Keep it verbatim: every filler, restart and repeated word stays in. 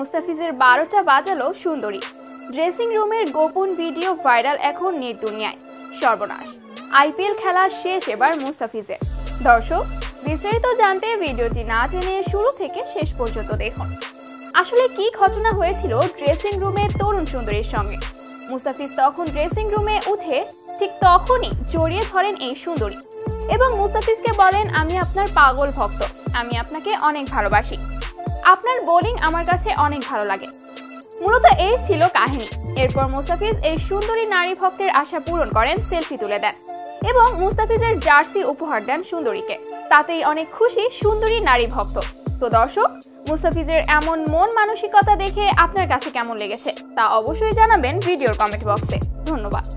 মুস্তাফিজের বারোটা বাজালো সুন্দরী। ড্রেসিং রুমের গোপন ভিডিও ভাইরাল এখন নেট দুনিয়ায়। সর্বনাশ, আইপিএল খেলা শেষ এবার মুস্তাফিজের। দর্শক, বিস্তারিত জানতে ভিডিওটি না টেনে শুরু থেকে শেষ পর্যন্ত দেখুন। আসলে কি ঘটনা হয়েছিল ড্রেসিং রুমে তরুণ সুন্দরীর সঙ্গে? মুস্তাফিজ তখন ড্রেসিং রুমে উঠে ঠিক তখনই জড়িয়ে ধরেন এই সুন্দরী এবং মুস্তাফিজকে বলেন, আমি আপনার পাগল ভক্ত, আমি আপনাকে অনেক ভালোবাসি, আপনার বোলিং আমার কাছে অনেক ভালো লাগে। মূলত এই ছিল কাহিনী। এরপর মুস্তাফিজ এই সুন্দরী নারী ভক্তের আশা পূরণ করেন, সেলফি তুলে দেন এবং মুস্তাফিজের জার্সি উপহার দেন সুন্দরীকে। তাতেই অনেক খুশি সুন্দরী নারী ভক্ত। তো দর্শক, মুস্তাফিজের এমন মন মানসিকতা দেখে আপনার কাছে কেমন লেগেছে তা অবশ্যই জানাবেন ভিডিওর কমেন্ট বক্সে। ধন্যবাদ।